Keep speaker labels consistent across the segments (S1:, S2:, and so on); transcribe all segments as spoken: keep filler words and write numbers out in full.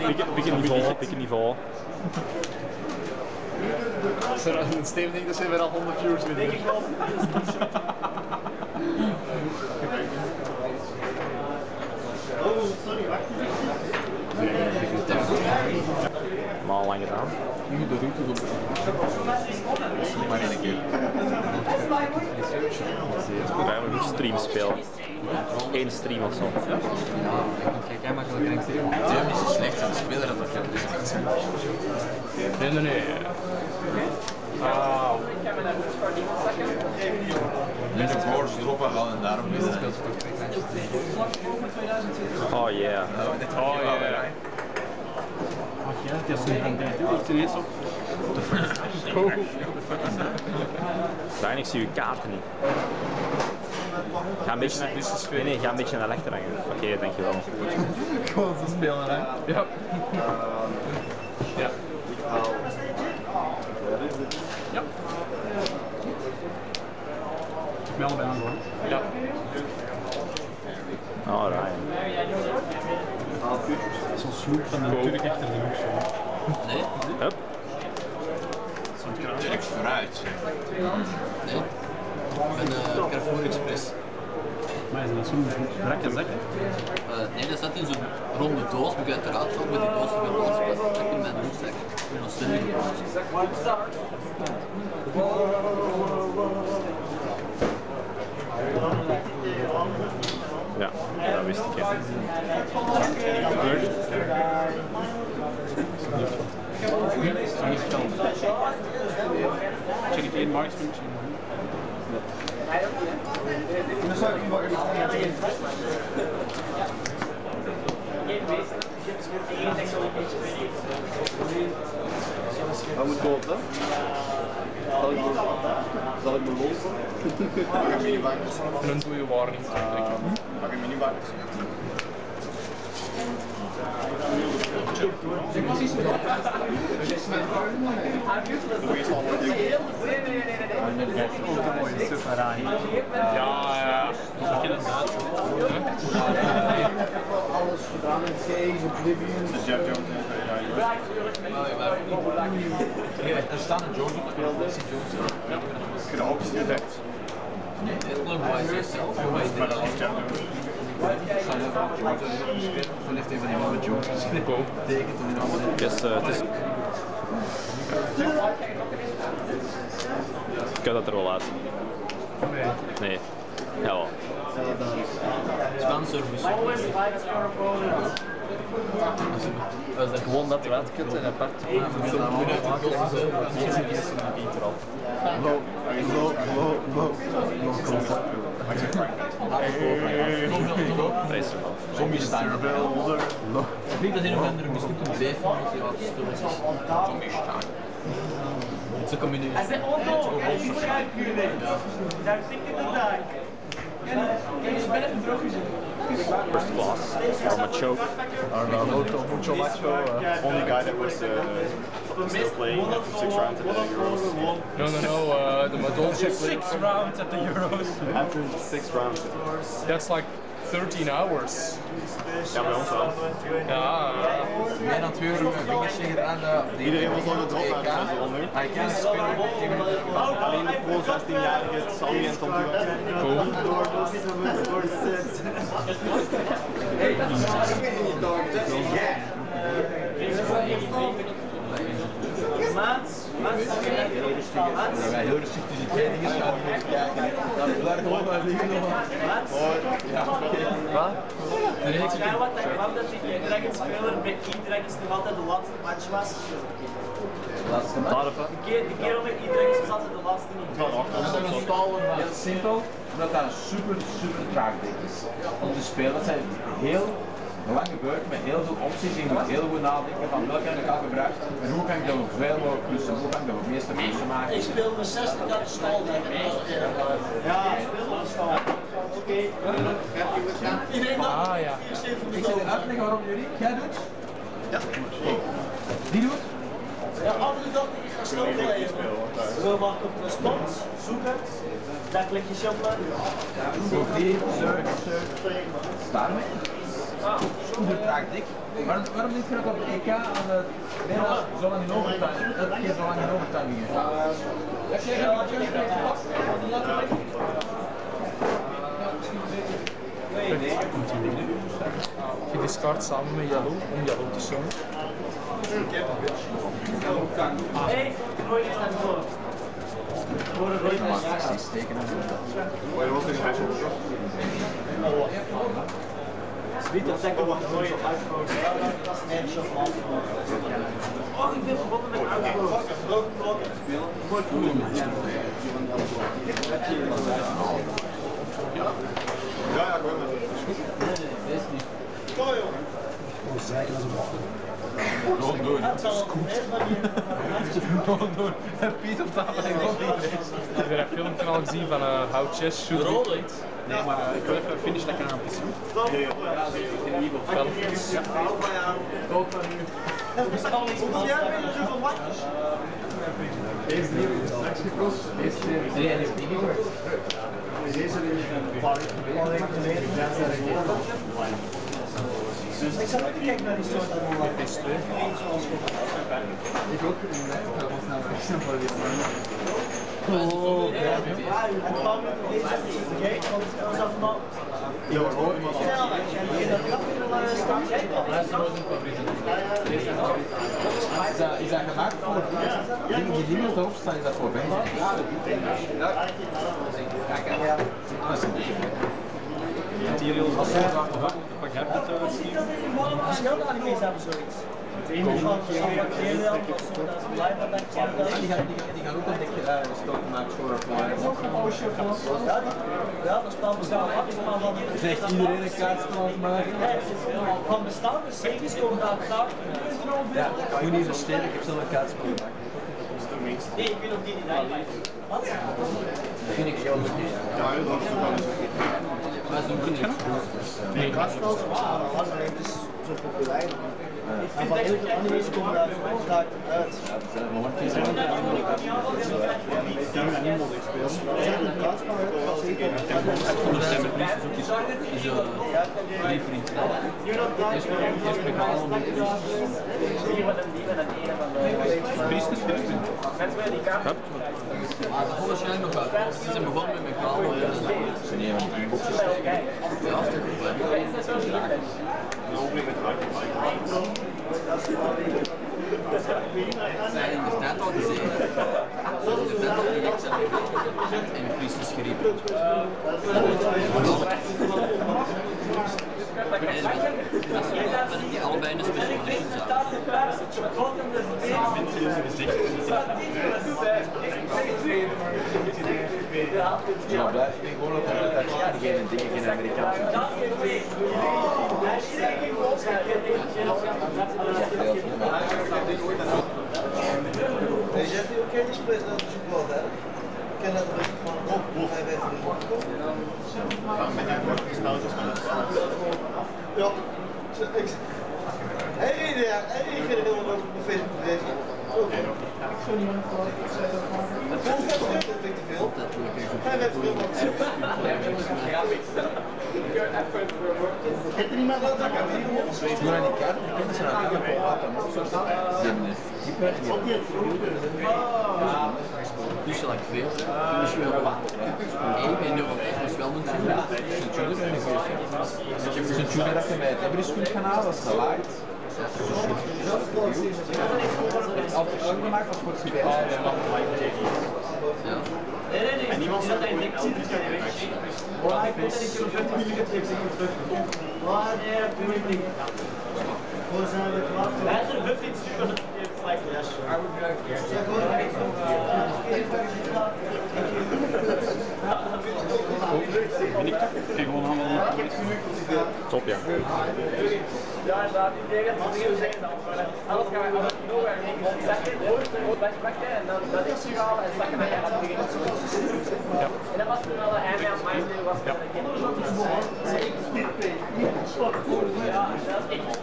S1: Pik een niveau, pik een niveau.
S2: Als er een Steam ding, dan zijn we al honderd views in. Denk ik wel. Oh, sorry, wacht.
S1: Maar lang gedaan.
S2: Nu de route op. Maar één keer.
S1: Wij hebben een stream spelen. Eén stream of zo.
S3: Ja, kijk, jij maakt wel geen stream.
S2: Duel is zo slecht aan de speler dat dat kan.
S1: Nee, nee, nee. Ah.
S2: Mensen voor droppen wel en daarom is het.
S1: Oh yeah.
S2: Oh yeah.
S4: Ach ja, het is zo'n content. Ik ineens op.
S1: Daan, ik zie uw kaarten niet. Ga een beetje naar, nee, nee, ga een beetje naar rechter hangen. Oké, okay, dankjewel.
S2: Gewoon te spelen, hè?
S1: Ja. Ja.
S4: Ja. Ik meld bij aan hoor.
S1: Ja. Alright.
S4: Zo'n sloep van de Turk achter de rug.
S3: Nee?
S1: Hup.
S2: Direct vooruit.
S3: Nee. Ik ben uh, Carrefour Express.
S4: Maar is dat zo'n brakke zak?
S3: Uh, nee, dat zat in zo'n ronde doos. Moet je uiteraard ook met die doos van mijn doos. Dat zat in mijn rugzak. Ik ben nog ständig op
S1: Ja, dat wist ik. Ja.
S4: Check het één marktfunctie.
S2: Wat moet kopen? Zal ik Zal ik me lopen? Mag ik een minibank?
S1: En een goede warning.
S2: Mag ik een minibank?
S1: Ja, ja.
S4: Ik ken het Duits.
S5: Alles gedaan in C's, Oblivion.
S2: Dus Jeff Jones is er staat een Jones op, ik wil deze Jones. Knop, direct.
S3: Nee, heel leuk bij jezelf.
S2: Maar dat is Jeff Jones. Dan heeft een van die mannen Jones geschreven. Tekent om in allemaal.
S1: Yes, uh, het is... Ik kan dat er wel uit.
S4: Nee.
S1: Nee. Ja wel.
S3: Spaanservice.
S1: Dat is gewoon dat eruit kunt en apart.
S2: Low, low, low, low.
S1: Dat is er wel.
S2: Zombies staan er wel.
S3: Ik denk dat een of andere mislukte bedrijf van die wat spullen is.
S2: Zombies staan.
S3: Ze combineren.
S5: Hij zei, oh no, ik ga niet gebruiken. Daar zit ik in de dag. Kijk eens, ben even droog gezet.
S1: First class. From a choke.
S2: I don't know, mucho, mucho macho. Uh, only guy that was uh, still playing after six rounds at the Euros.
S1: No, no, no. Uh, the Madonna
S4: Six rounds at the Euros.
S2: After six rounds.
S1: That's like thirteen hours.
S2: Ja, bij ons wel.
S1: Ja.
S6: Meer dan twee uur met vingers tegen aan de...
S2: Iedereen was nog een drop uit de ronde.
S6: Hij kan spelen.
S2: Alleen de pro zestien-jarige Sammy en Tom Duel.
S1: Cool.
S5: Maat, maat,
S6: Dat wij heel rustig tussen twee dingen gaan kijken. Dat we daar gewoon naar liggen. Ja,
S1: Wat?
S5: ja, wat ik kwam dat ik E-Dragon speler bij E-Dragons nog altijd de laatste match was.
S6: laatste match.
S5: De keer, de kerel met E-Dragons was altijd de laatste niet.
S6: Dat is een stallen, heel simpel, omdat dat een super, super traag ding is om te spelen. Dat zijn heel lang gebeurd met heel veel opties. Je moet heel goed nadenken van welke kan ik al gebruiken en hoe kan ik dat op veel mogelijk klussen, hoe kan ik dat op het meeste klussen maken.
S5: Ik speel met zestig aan de stal. Ja, ik speel met de stal. Oké. Iedereen dan?
S1: Ah ja.
S6: Ik zit eruit te leggen waarom jullie, jij doet?
S2: Ja.
S6: Die doet?
S5: Ja, andere dan ik ga snel blijven. We maken op een spot, zoeken, daar klik je shuffelen.
S6: Goed, die, surf, surf. Daarmee? Super dik. Waarom, waarom niet graag op het E K aan de bijna zo lang in overtuiging? Dat keer zo lang in overtuiging is. Heb jij geen
S4: Je discard samen met Yellow om Yellow te summen.
S5: Hey, gooi je naar voor. Voor de gooi
S6: Precies, tekenen.
S2: Waar was dit special?
S5: Wie dat zeggen wat gooi je uitvoeren. Dat is net zo van. Oh, ik ben verbonden met uitvoeren. Mooi cool.
S2: Ja, ja, ik hoor het.
S3: Deze niet.
S2: Kom jongen.
S4: Gewoon zeiken als een bal.
S6: Gewoon doen.
S5: Dat zal het
S6: Gewoon doen. En Piet op tafel en gewoon niet.
S4: Ik heb een filmpje al gezien van een uh, houtjes shoot.
S7: Nee, maar uh, ik wil even finish lekker aan het zien.
S4: Wel.
S5: Ook van nu. Hoeveel jaar ben je zoveel watjes?
S6: Deze nieuwe is straks gekost. Deze nee, hij is niet gekocht.
S5: Deze is een paar weken geleden. Ik zat ook te kijken naar die soort allemaal.
S6: Ik ook. Ik was nou echt snel voor dit.
S5: Oh, ja. En kwam met deze vergeten, want het was af van.
S2: Ja, maar hoor je maar.
S5: Ja, en dat grap in de staan
S6: Is dat, is dat gemaakt voor dingen die niet op de hoofd staan, is dat voor bij?
S7: Material als je pak heb je het zien.
S5: Schilderanime's hebben zoiets. Van materiaal, dat is een live
S6: En die gaan, die, die gaan ook een dikke uh, stoot maken voor een
S5: Ja, ja, dat spel bestaat af, maar van...
S6: Zegt iedereen een kaartspel aan het maken?
S5: Van bestaande series komen daar klaar.
S6: Ja, ik moet niet zo steden, ik heb zelf een kaartspel gemaakt.
S5: Nee, ik weet nog die niet eigenlijk. Wat?
S6: Dat vind ik heel goed.
S2: Ja, dat is wel eens.
S3: Maar ze doen het.
S5: Nee, kaartspel is waar, alleen het is zo populair. En van heel veel anime's komen daar vaak uit.
S6: Ja, dat zijn honderdjes.
S5: Ja, niemand ik speel. Zet een kaartspel uit, dat zeker.
S3: Onder zijn met liefde zoekjes is een lief vriend. Eerst met alles om
S7: Priesters vierentwintig.
S3: Maar dat komt waarschijnlijk nog uit. Ze zijn begonnen met mijn verhaal.
S6: Nee, maar die boxjes.
S3: Ja, dat is probleem. Zij in de tijd al gezien. In de tijd al direct zijn en de Christus geriepen. En die allebei in de specialisten zaten.
S6: Ja, blijf ik gewoon op de dat je geen dingen, geen Amerikaanse.
S5: Weet je, heb je ook geen split dat is ook wel hè? Ik ken dat een beetje van op, hoe hij weet hoe het komt. Ja, hij reed ja, hij reageerde heel erg op de Facebook berichtje. Oké. Het volgt het terug, dat vind ik te veel. Hij werd veel wat. Kent er niemand dat? Ik heb niet gehoord.
S6: Toen aan die kaart, die kinderen zijn aan het doen, wat dan ook zo staan. Die hebben een keeper en die hebben
S3: Dus like veel. Dus je wil wat. één in Europees, maar wel een junior. Een junior en een junior.
S6: Dus een junior dat je met Every kunt gaan halen, dat is te light. Altijd zo gemaakt als voor het spelen.
S3: Ja.
S5: Nee, nee, nee. En niemand zegt dat je niks ziet, dus kan je wegschieten. Maar hij komt en ik heb vijftien minuten terug, zeg ik terug. Maar nee, dat doe ik niet. Hoe zijn we klaar? Wij zijn een buffet, dus we hebben vijf les. Zeg gewoon, ik
S7: En gewoon allemaal.
S1: Top, ja.
S5: Ja, inderdaad, ik denk dat we zeggen dan. Alles gaan we nowhere heen. Dat is het wegpakken en dan dat is halen en zakken naar je beginnen. En dat was toen al de einde aan mijn deel was. Ja, dat is echt.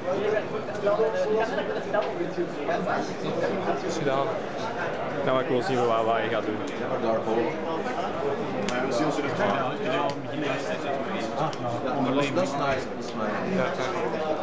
S1: Het is gedaan. Nou, ik wil zien wat, wat je gaat doen.
S2: Maar we zien ze er
S7: Ja, in het begin eerst. Onderling.
S6: Dat is nice, dat is nice.
S7: Ja, ja.